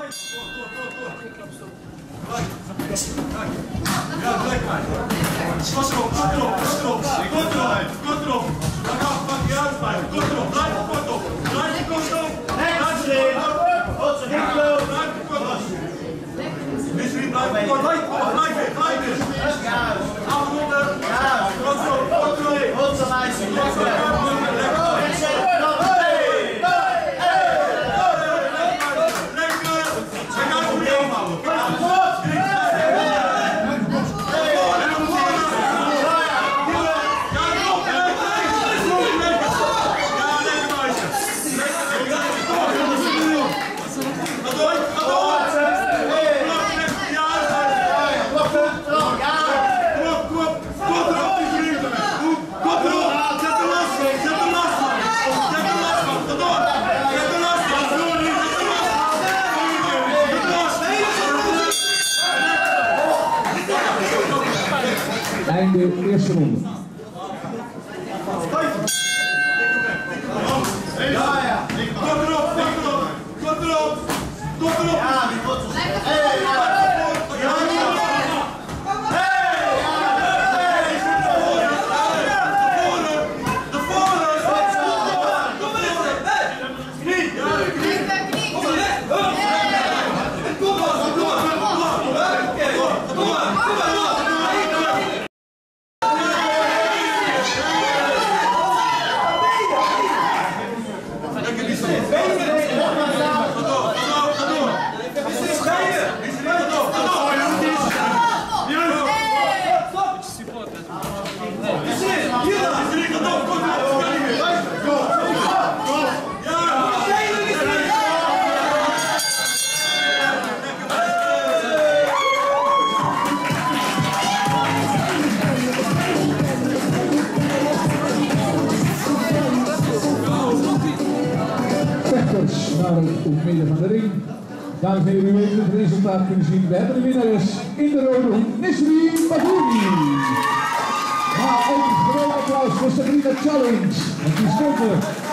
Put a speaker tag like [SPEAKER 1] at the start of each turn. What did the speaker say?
[SPEAKER 1] Ja, gelijk maar. Pas erop, kort erop, kort erop. Kort erop, kort erop. Dan pak je uit bij. Kort erop, blijf er kort op. Blijf er kort op. Blijf er kort op. Blijf er kort op. Misschien blijf er kort op. Blijf er, blijf er. Afronden. Kort erop, kort erop. Kort
[SPEAKER 2] Einde eerste ronde.
[SPEAKER 1] Kort erop! Ja, die wordt
[SPEAKER 2] naar het midden van de ring. Dames en heren, u heeft het resultaat kunnen zien. We hebben de winnares in de rode hoek, Nisri Bahouri. Maar ook een groot applaus voor Sabrina Challenge. En die stond er